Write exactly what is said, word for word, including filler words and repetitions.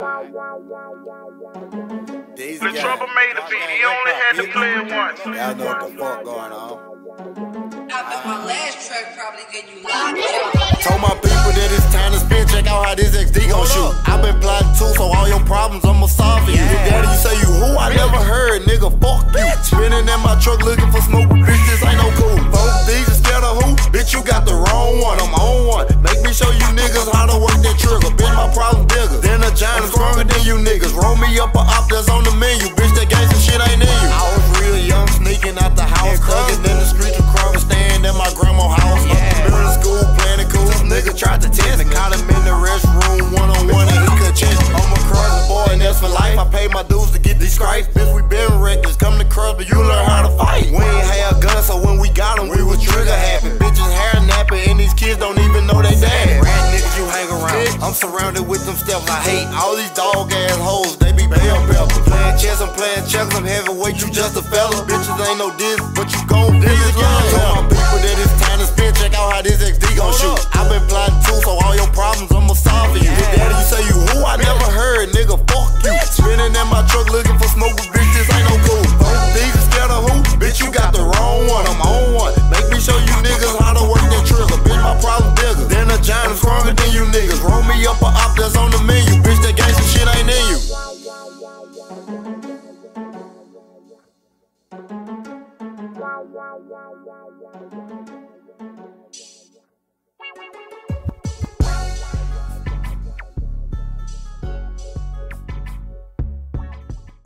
These The guys, Trouble made the beat, he only had to play it once. y'all know what the fuck going on. After my last track probably get you locked up. Told my people that it's time to spin. Check out how this X D gon' shoot. I been plotting too, so all your problems I'ma solve for you. Your daddy, you say you who? I never heard, nigga. Fuck you. Spinning in my truck looking for smoke, but bitch, this ain't no cool. Both these is scared of who? Bitch, you got the wrong one. I'm on one. Make me show you niggas how to work that trigger. Bitch, my problem bigger than a giant, stronger than you niggas. Roll me up a op that's on the menu. Bitch, that gangsta shit ain't in you. I was real young, sneaking out the house, thugging in the streets of Kroger, staying in my grandma's house. Up in middle school, playing it cool. This nigga tried to test me. Caught him in the restroom, one on one, and he could chase me. I'm a cross boy, and that's for life. I paid my dues to get these stripes. Bitch, we been reckless. Come to cross, but you learn how to fight. We ain't had guns, so when we got them, we was trigger happy. Bitches hair napping, and these kids don't even know they daddy. Rat niggas you hang around. I'm surrounded with them steps I hate. All these dog ass hoes, they be bell pepper. Playing chess, I'm playing checkers. I'm heavyweight, you just a fella. Bitches ain't no diss, but you gon' diss again. Tell my people that it's time to spin. Check out how this X D gon' shoot. I been plotting too, so all your problems I'ma solve for you. Your daddy, you say you who? I never heard, nigga. Fuck you. Spinning in my truck looking for smoke, but bitch, this ain't no cool. Both these is scared of who? Bitch, you got the wrong one. I'm on one. Make me show you niggas how to work that trigger. Bitch, my problem bigger than a giant, I'm stronger than you niggas. Roll me up a op that's on the menu. Bitch, that gangsta shit ain't in you. Wow, wow, wow, wow, wow, wow.